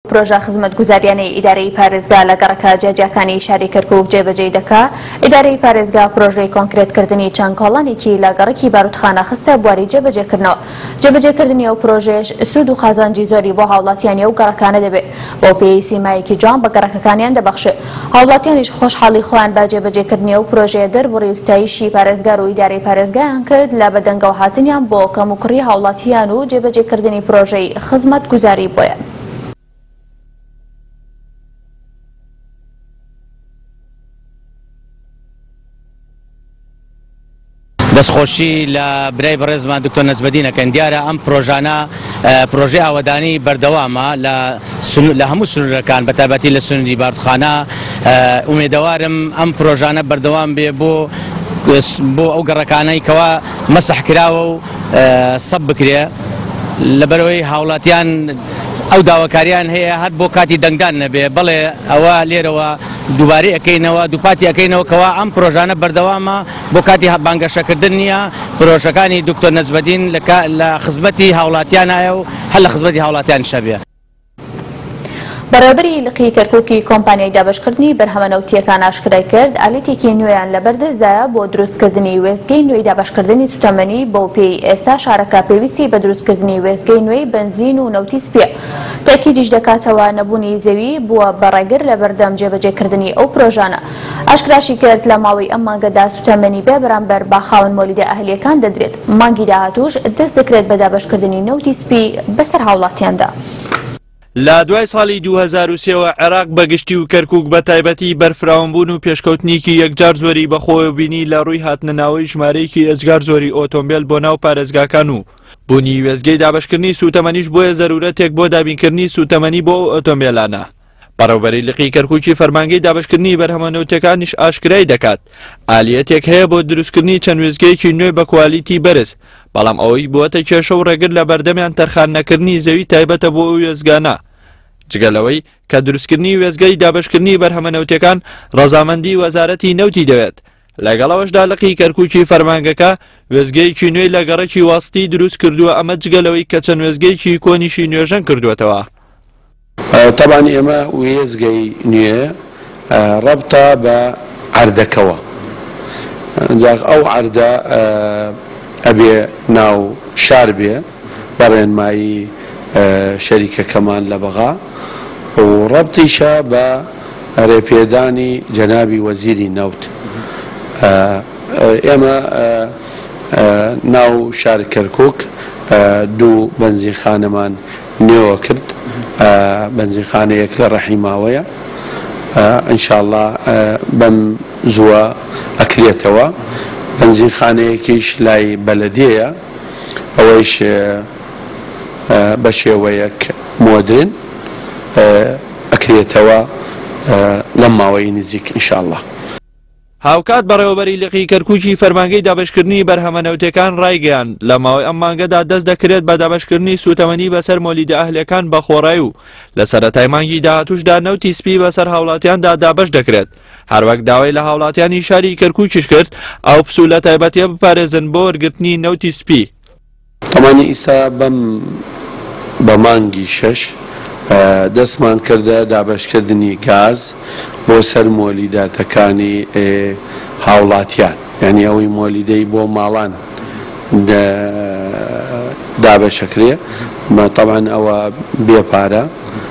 پرۆژە خزمەتگوزاریانەی ئیدارەی پارێزگا لە گەڕەکە جێجیەکانی شاری کەرکووک جێبەجێ دەکات. ئیدارەی پارێزگا پرۆژەی کۆنکرێتکردنی چەند کۆڵانێکی لە گەڕەکی باروتخانە خستە بواری جێبەجێکردنەوە. جێبەجێکردنی ئەو پرۆژەیەش سوود و خازانجی زۆری بۆ هاوڵاتیانی ئەو گەڕەکانە دەبێت، بۆ پێی سیمایەکی جوان بە گەڕەکەکانیان دەبەخشێت. هاوڵاتیانیش خۆشحاڵی خۆیان بە جێبەجێکردنی ئەو پرۆژەیە دەربڕی وستایشی پارێزگار و ئیدارەی پارێزگایان کرد لە بەدەنگەوە هاتنیان بۆ کەموکڕی هاوڵاتیان و جێبەجێکردنی پرۆژەی خزمەتگوزاری بۆیان. دەستخۆشی لە برای بەڕێزمان دکتۆر نەجمەدینەکەن. دیارە ئەم پرۆژانە پرۆژەی ئاوەدانی بەردەوامە لە هەموو سنوورەکان بە تایبەتی لە سنووری باروتخانە. ئومێدەوارم ئەم پرۆژانە بەردەوام بێ بۆ ئەو گەڕەکانەی کەوا مەسح کراوە و سەب بکرێ، لەبەرەوەی هاوڵاتیان ئەو داواکاریان هەیە هەر بۆ کاتی دەنگدان نەبێ، بەڵێ ئەوە لێرەوە دووبارەی ئەەکەینەوە دووپاتی ئەەکەینەوە کەوا ئەم پرۆژانە بەردەوامە بۆ کاتی بانگەشەکردن نییە. پرۆژەکانی دکتۆر نەجمەدین لە خزمەتی هاوڵاتیانایە و هەر لە خزمەتی هاوڵاتیان شەبێ. بەڕێوەبەری لقی کەرکووکی کۆمپانیای دابەشکردنی بەرهەمەنەوتیەکان ئاشکرای کرد ئالیتێکی نوێیان لە بەردەستدایە بۆ دروستکردنی وێستگەی نوێی دابەشکردنی سوتەمەنی. بۆ پێی ئێستا شارەکە پێویستی بە دروستکردنی وێستگەی نوێی بنزین و نەوتی سپیە. تاکیدیش دەکاتەوە نەبوونی زەوی بووە بەڕێگر لە بەردەم جێبەجێکردنی ئەو پرۆژانە. ئاشکراشی کرد لە ماوەی ئەم مانگەدا سوتەمەنی بێ بەرامبەر با خاوەن مۆلیدە ئەهلیەکان دەدرێت. مانگی داهاتووش دەست دەکرێت بە دابەشکردنی نەوتی سپی بەسەر هاوڵاتیاندا. لە دوای ساڵی 2003ەوە عێراق بەگشتی و کەرکووک بە تایبەتی بەرفراونبوون و پێشکەوتنیکی یەکجار زۆری بەخۆوە بینی لە ڕووی هاتنەناوەی ژمارەیەکی ئەجگار زۆری ئۆتۆمبیل بۆ ناو پارێزگاکان و بوونی وێستگەی دابەشکردنی سوتەمەنیش بۆیە زەرورەتێک بۆ دابینکردنی سوتەمەنی بۆ ئۆتۆمبیلانە. بەڕێوەبەری لقی کەرکووکی فەرمانگەی دابەشکردنی بەرهەمەنەوتەکانیش ئاشکرای دەکات ئالیەتێک هەیە بۆ دروستکردنی چەند وێستگەیەکی نوێ بە کوالیتی بەرز، بەڵام ئەوەی بووەتە کێشە و ڕێگر لە بەردەمیان تەرخانەکردنی زەوی تایبەتە بۆ ئەو وێستگانە. جگەلەوەی کە دروستکردنی وێستگەی دابەشکردنی بەرهەمەنەوتەکان ڕەزامەندی وەزارەتی نەوتی دەوێت. لەگەڵەوەشدا لقی کەرکووکی فەرمانگەکە وێستگەیەکی نوێی لە گەڕەکی واستی دروست کردووە، ئەمە جگەلەوەی کە چەند وێستگەیەکی کۆنیشی نوێژەن کردوێتەوە. طبعا ئێمە وێستگەی نوێ ڕەبتە بە عەردەکەوە، ئەو عەردە ئەبێ ناو شار بێ بەڕێنمایی شەریکەکەمان لە بەغا و ڕەبتیشە بە ڕێپێدانی جەنابی وەزیری نەوت. ئێمە ناو شاری کەرکووک دوو بەنزینخانەمان نوێوە کرد، بەنزینخانەیەک لە ڕەحیماوەیە، ئینشاءڵڵا بەم زووە ئەکرێتەوە. بەنزینخانەیەکیش لای بەلەدێیە، ئەوەیش بە شێوەیەک مۆدرن ئەکرێتەوە لەم ماوەی نزیک ئینشاءڵڵا. هاوکات بەڕێوەبەری لقی کەرکووکی فەرمانگەی دابەشکردنی بەرهەمەنەوتەکان ڕایگەیان لە ماوەی ئەم مانگەدا دەست دەکرێت بە دابەشکردنی سوتەمەنی بەسەر مۆلیدە ئەهلیەکان بە خۆڕایی و لە سەرەتای مانگی داهاتووشدا نەوتی سپی بەسەر هاوڵاتیاندا دابەش دەکرێت. هەروەک داوای لە هاوڵاتیانی شاری کەرکووکیش کرد ئەو پسوو لە تایبەتیە بپارێزن بۆ وەرگرتنی نەوتی سپی. تەمانی ئیسا بە مانگی 6 دەستمان کردە دابەشکردنی گاز بۆ سەر مۆلیداتەکانی هاوڵاتیان، یعنی ئەوەی مۆلیدەی بۆ ماڵان دابەشەکرێ. طبعا ئەوە بێپارە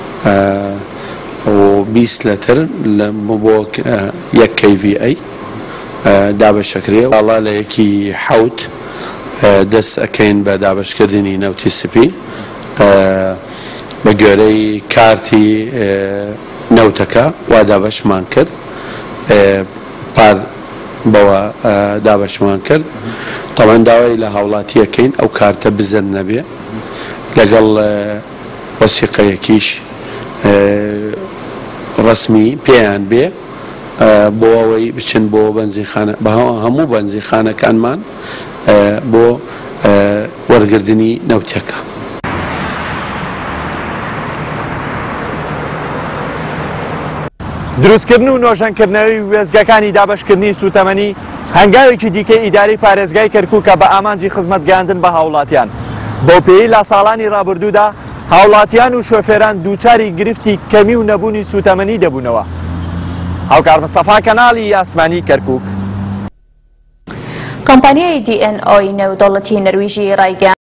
و 20 لتر بۆ 1 kVA دابەشەکرێ. وڵا لە یەکی حەوت دەست ئەەکەین بە دابەشکردنی نەوتی سپی بە گوێرەی کارتی نەوتەکە وا دابەشمان کرد، پار بەوە دابەشمان کرد. طبعا داوای لە هاوڵاتیەکەین ئەو کارتە بزەر نەبێ، لەگەڵ وەسیقەیەکیش ڕسمی پێیان بێ بۆ ئەوەی بچن بۆ بەنزینخانە بە هەموو بەنزینخانەکانمان بۆ وەرگردنی نەوتەکە. دروستکردن و نۆژەنکردنەوەی وێستگەکانی دابەشکردنی سوتەمەنی هەنگاوێکی دیکەی ئیداری پارێزگای کەرکووکە بە ئامانجی خزمەتگەاندن بە هاوڵاتیان. بۆ پێی لە ساڵانی ڕابردوودا هاوڵاتیان و شۆفێران دووچاری گرفتی کەمی و نەبوونی سوتەمەنی دەبوونەوە. هاوکار مستەفا کەناڵی یاسمانی کەرکووک. کۆمپانیای DNO نێودەوڵەتی نەرویژی ڕایگەیاند